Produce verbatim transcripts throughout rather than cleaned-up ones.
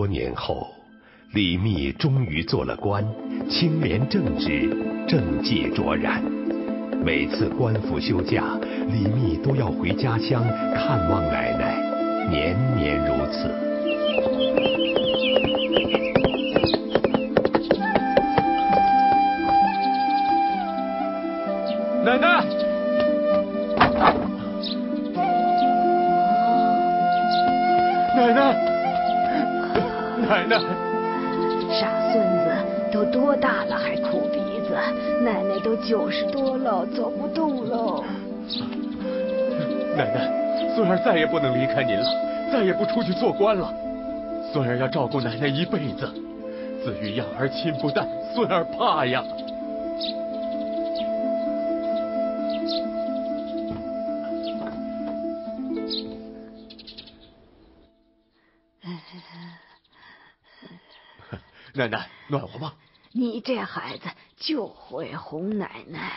多年后，李密终于做了官，清廉正直，政绩卓然。每次官府休假，李密都要回家乡看望奶奶，年年如此。 奶奶！奶奶！奶奶！ 傻孙子，都多大了还哭鼻子？奶奶都九十多了，走不动喽。 奶奶，孙儿再也不能离开您了，再也不出去做官了。孙儿要照顾奶奶一辈子，子欲养而亲不待，孙儿怕呀。奶奶，暖和吗？ 你这孩子就会哄奶奶。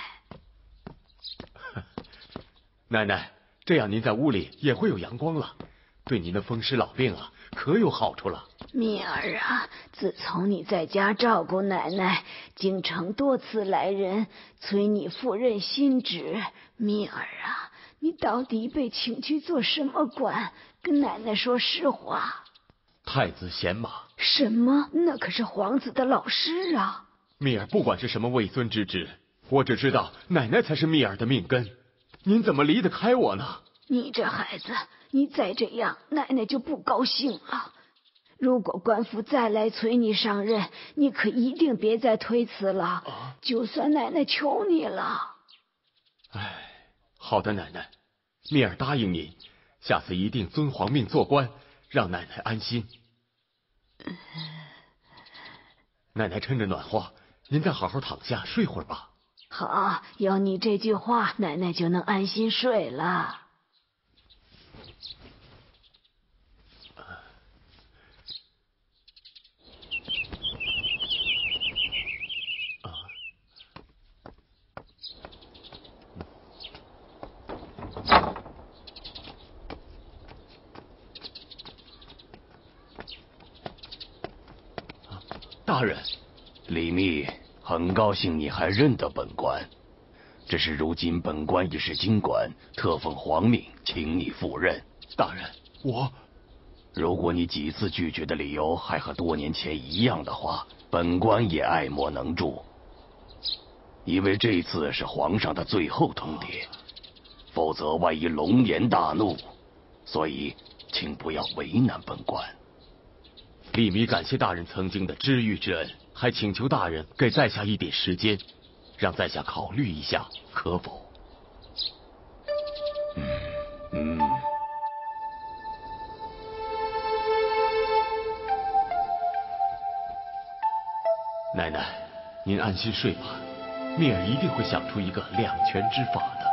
奶奶，这样您在屋里也会有阳光了，对您的风湿老病啊可有好处了。 蜜儿啊，自从你在家照顾奶奶，京城多次来人催你赴任新职。蜜儿啊，你到底被请去做什么官？跟奶奶说实话。 太子贤马。 什么？那可是皇子的老师啊！ 蜜儿不管是什么位尊之职，我只知道奶奶才是蜜儿的命根。您怎么离得开我呢？ 你这孩子，你再这样，奶奶就不高兴了。如果官府再来催你上任，你可一定别再推辞了，啊、就算奶奶求你了。 哎，好的，奶奶，蜜儿答应您，下次一定遵皇命做官，让奶奶安心。奶奶趁着暖和，您再好好躺下睡会儿吧。 好，有你这句话，奶奶就能安心睡了。 大人， 李密，很高兴你还认得本官。只是如今本官已是京官，特奉皇命，请你赴任。 大人，我…… 如果你几次拒绝的理由还和多年前一样的话，本官也爱莫能助。因为这次是皇上的最后通牒，否则万一龙颜大怒，所以请不要为难本官。 李密感谢大人曾经的知遇之恩，还请求大人给在下一点时间，让在下考虑一下，可否？ 嗯嗯。 奶奶，您安心睡吧，蜜儿一定会想出一个两全之法的。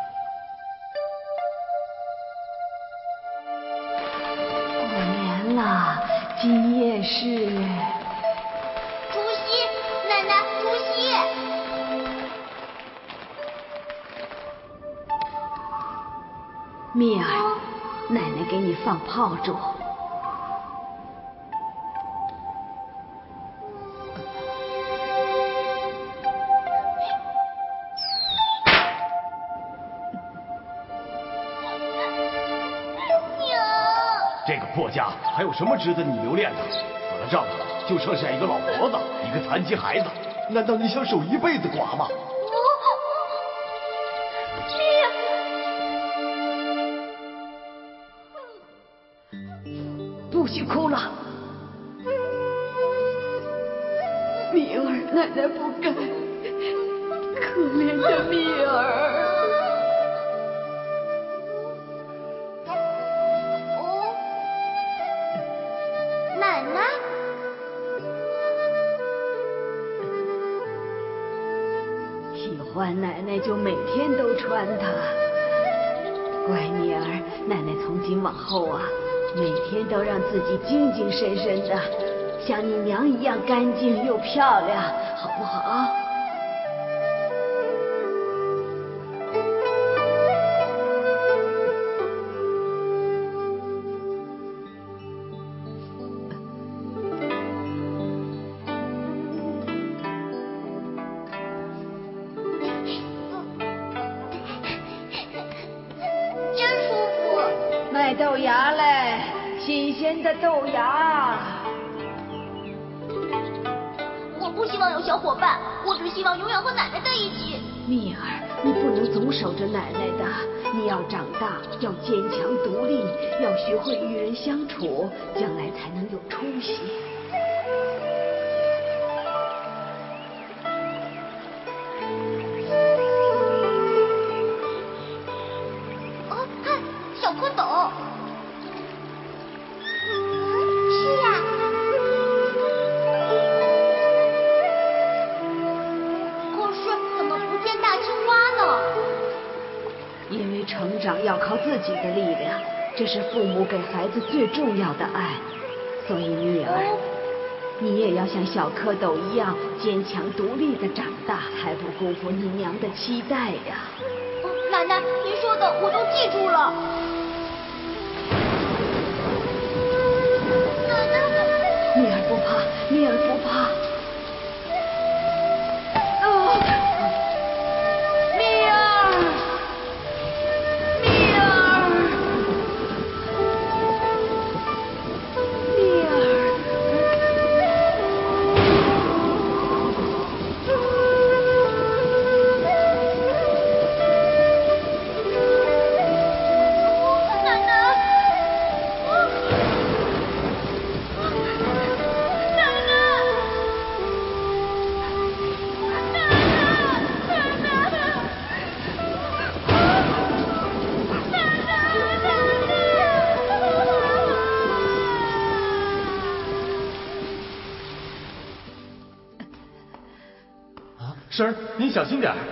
过年了，今夜是除夕，奶奶，除夕。 蜜儿，奶奶给你放炮竹。 这个破家还有什么值得你留恋的？死了丈夫，就剩下一个老婆子，一个残疾孩子，难道你想守一辈子寡吗？ 不许哭了，蜜儿，奶奶不该，可怜的蜜儿。喜欢奶奶就每天都穿它。乖蜜儿，奶奶从今往后啊，每天都让自己精精神神的，像你娘一样干净又漂亮，好不好？ 卖豆芽嘞，新鲜的豆芽。 我不希望有小伙伴，我只希望永远和奶奶在一起。 蜜儿，你不能总守着奶奶的，你要长大，要坚强独立，要学会与人相处，将来才能有出息。 哦，看，小蝌蚪。嗯，是啊。可是怎么不见大青蛙呢？ 因为成长要靠自己的力量，这是父母给孩子最重要的爱。所以蜜儿，你也要像小蝌蚪一样坚强独立的长大，还不辜负你娘的期待呀。 哦，奶奶，您说的我都记住了。奶奶， 蜜儿不怕，蜜儿不怕。哦，蜜儿，蜜儿，蜜儿。 奶奶， 啊，婶儿，您小心点儿。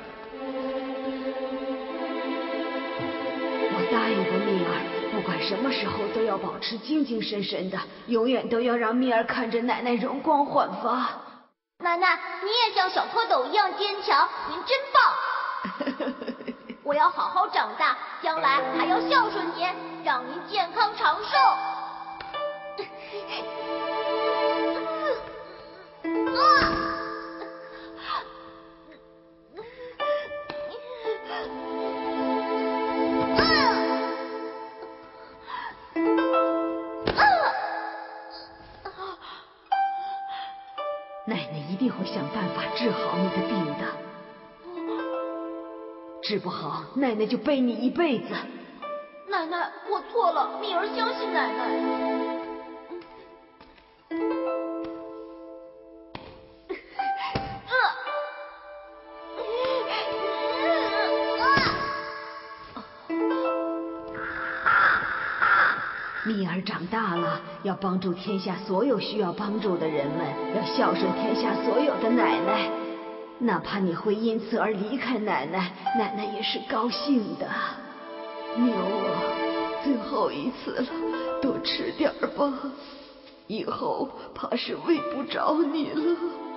我答应过蜜儿，不管什么时候都要保持精精神神的，永远都要让蜜儿看着奶奶容光焕发。 奶奶，你也像小蝌蚪一样坚强，您真棒！我要好好长大，将来还要孝顺您，让您健康长寿。 奶奶一定会想办法治好你的病的，治不好，奶奶就背你一辈子。 奶奶，我错了，蜜儿相信奶奶。 蜜儿长大了，要帮助天下所有需要帮助的人们，要孝顺天下所有的奶奶。哪怕你会因此而离开奶奶，奶奶也是高兴的。牛啊，最后一次了，多吃点儿吧，以后怕是喂不着你了。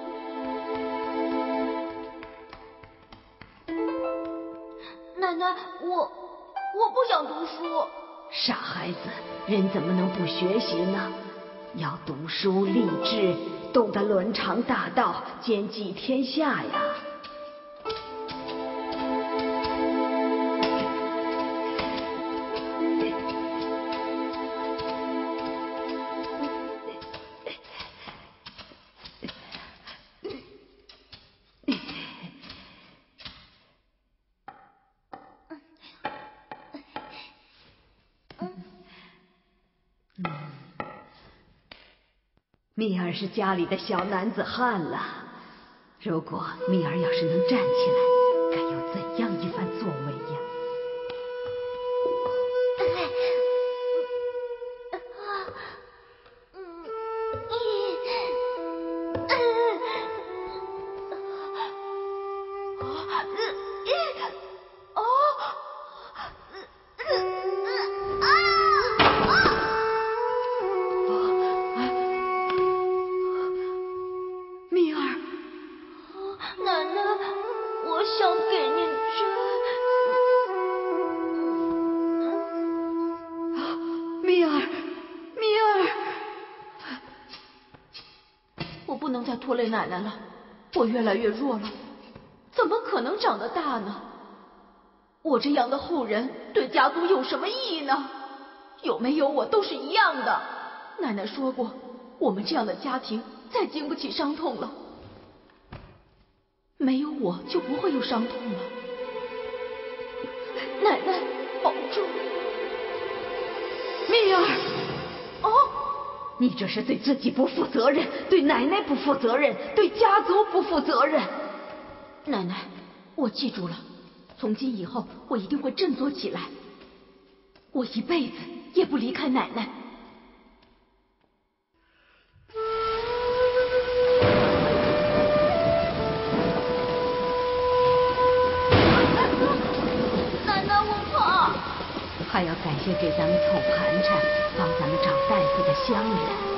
奶奶，我我不想读书。 傻孩子，人怎么能不学习呢？要读书立志，懂得伦常大道，兼济天下呀。蜜儿是家里的小男子汉了，如果蜜儿要是能站起来，该有怎样一番作为呀？ 拖累奶奶了，我越来越弱了，怎么可能长得大呢？我这样的后人对家族有什么意义呢？ 有没有我都是一样的。奶奶说过，我们这样的家庭再经不起伤痛了，没有我就不会有伤痛了。奶奶，保重。 蜜儿， 哦， 你这是对自己不负责任，对奶奶不负责任，对家族不负责任。 奶奶，我记住了，从今以后我一定会振作起来，我一辈子也不离开奶奶。 奶奶，我怕。 还要感谢给咱们凑盘缠，帮咱们找大夫的乡人。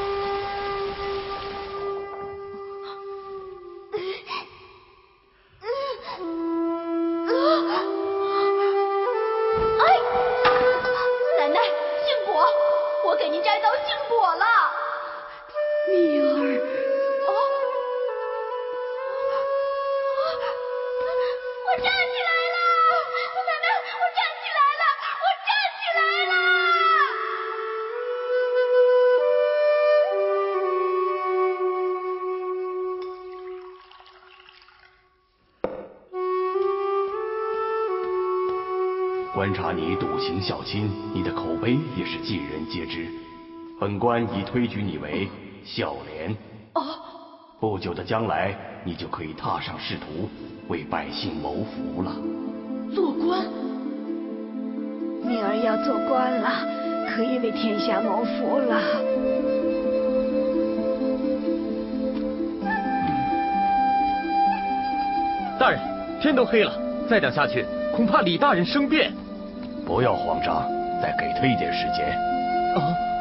观察你笃行孝亲，你的口碑也是尽人皆知。本官已推举你为孝廉。 哦， 不久的将来，你就可以踏上仕途，为百姓谋福了。 做官？ 蜜儿要做官了，可以为天下谋福了。 大人，天都黑了，再这样下去，恐怕李大人生变。 不要慌张，再给他一点时间。 啊！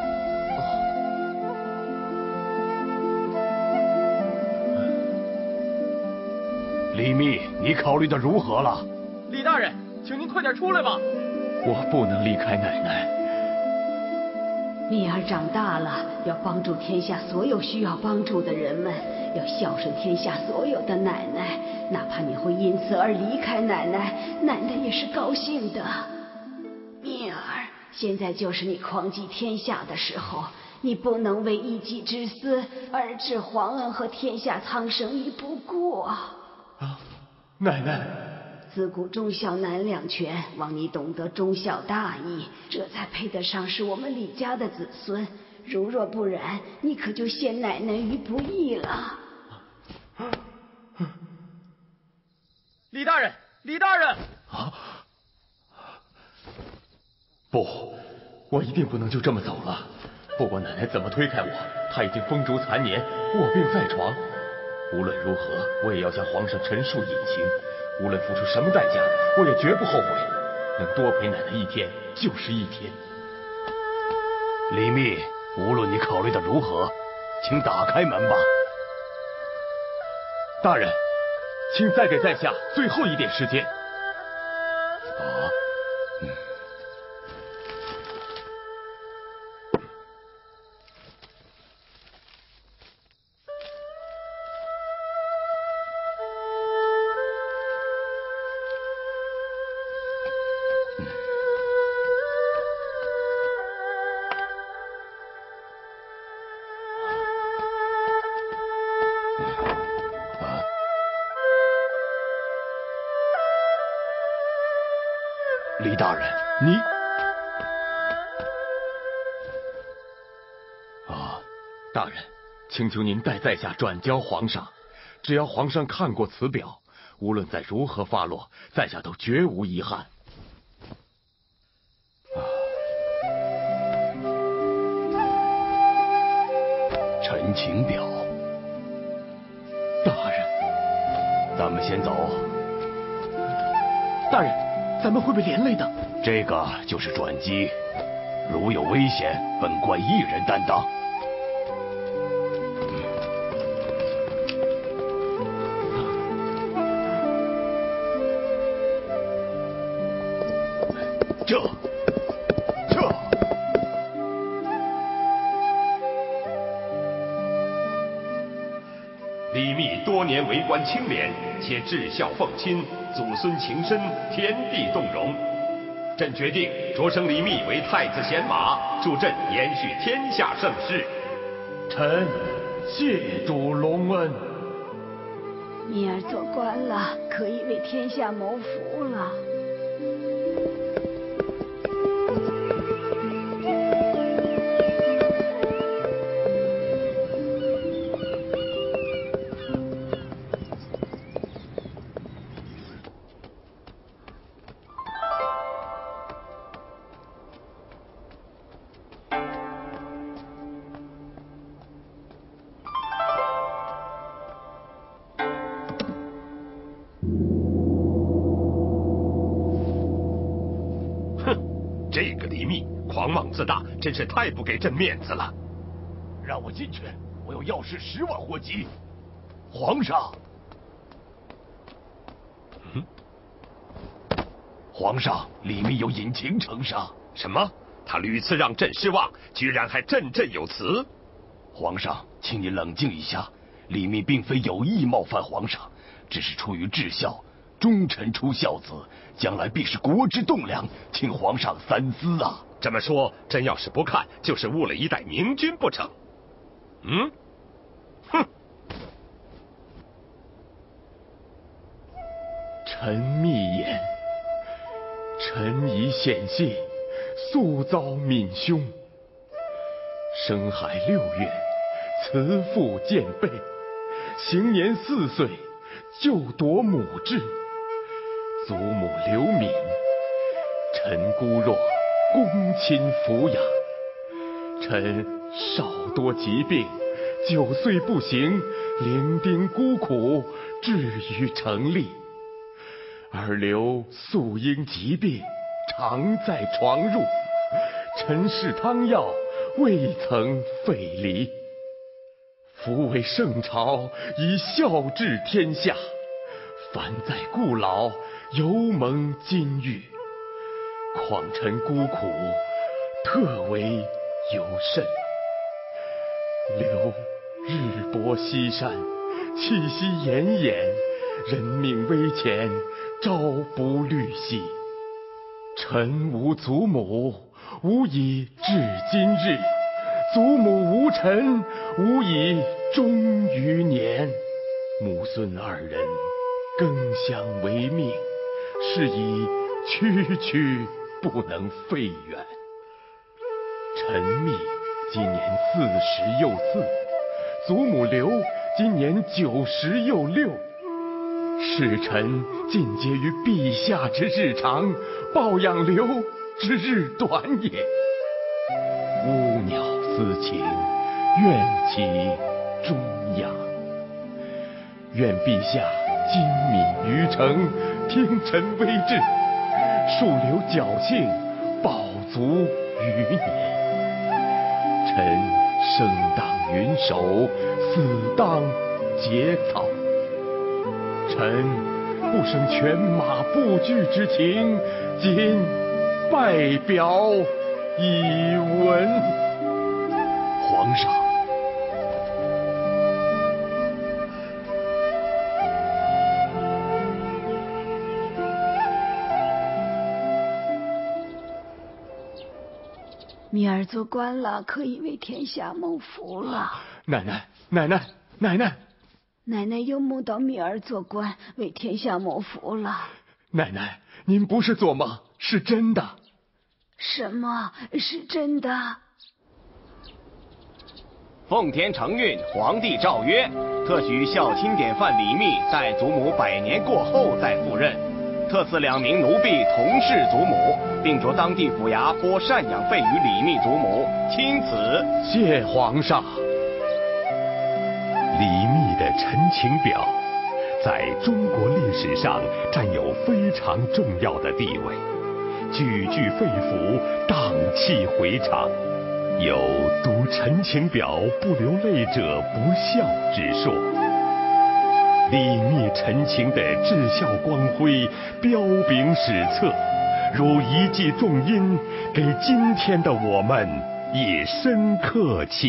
李密，你考虑的如何了？ 李大人，请您快点出来吧，我不能离开奶奶。 蜜儿长大了，要帮助天下所有需要帮助的人们，要孝顺天下所有的奶奶。哪怕你会因此而离开奶奶，奶奶也是高兴的。蜜儿，现在就是你匡济天下的时候，你不能为一己之私而置皇恩和天下苍生于不顾啊！ 啊，奶奶， 自古忠孝难两全，望你懂得忠孝大义，这才配得上是我们李家的子孙。如若不然，你可就陷奶奶于不义了。 李大人，李大人！ 啊！ 不，我一定不能就这么走了。不管奶奶怎么推开我，她已经风烛残年，卧病在床。无论如何，我也要向皇上陈述隐情。无论付出什么代价，我也绝不后悔。能多陪奶奶一天就是一天。 李密，无论你考虑的如何，请打开门吧。 大人，请再给在下最后一点时间。 啊，嗯。李大人，你啊，大人，请求您代在下转交皇上。只要皇上看过此表，无论再如何发落，在下都绝无遗憾。 啊，陈情表。 大人， 咱们先走。 大人，咱们会被连累的。 这个就是转机，如有危险，本官一人担当。这，这。 李密多年为官清廉，且至孝奉亲，祖孙情深，天地动容。 朕决定擢升李密为太子贤马，助朕延续天下盛世。 臣谢主隆恩。 密儿做官了，可以为天下谋福了。 这个李密狂妄自大，真是太不给朕面子了。 让我进去，我有要事十万火急。皇上， 嗯， 皇上，李密有隐情呈上。 什么？他屡次让朕失望，居然还振振有词。 皇上，请你冷静一下，李密并非有意冒犯皇上，只是出于至孝。忠臣出孝子，将来必是国之栋梁，请皇上三思啊！ 这么说，朕要是不看，就是误了一代明君不成？嗯，哼！ 臣密言，臣已显谢，素遭闵凶。生海六月，慈父见背，行年四岁，就夺母志。祖母刘敏，臣孤弱，恭亲抚养。臣少多疾病，九岁不行，零丁孤苦，至于成立。而刘素因疾病，常在床褥，臣侍汤药，未曾废离。夫为圣朝，以孝治天下，凡在故老，犹蒙金玉，况臣孤苦，特为尤甚。刘日薄西山，气息奄奄，人命危前，朝不虑夕。臣无祖母，无以至今日；祖母无臣，无以终余年。母孙二人，更相为命，是以区区不能废远。臣密今年四十又四，祖母刘今年九十又六，是臣尽皆于陛下之日长，抱养刘之日短也。乌鸟思情，愿其终养。愿陛下精敏于诚，听臣威志，树留侥幸，保足余年。臣生当云手，死当节草。臣不生犬马不惧之情，今拜表以闻。 皇上， 密儿做官了，可以为天下谋福了。 奶奶，奶奶，奶奶， 奶奶又梦到密儿做官，为天下谋福了。 奶奶，您不是做梦，是真的。 什么是真的？ 奉天承运，皇帝诏曰：特许孝亲典范李密在祖母百年过后再赴任，特赐两名奴婢同侍祖母，并着当地府衙拨赡养费于李密祖母，钦此。 谢皇上。 李密的陈情表在中国历史上占有非常重要的地位，句句肺腑，荡气回肠。有读陈情表不流泪者不孝之说。李密陈情的至孝光辉彪炳史册，如一记重音，给今天的我们以深刻启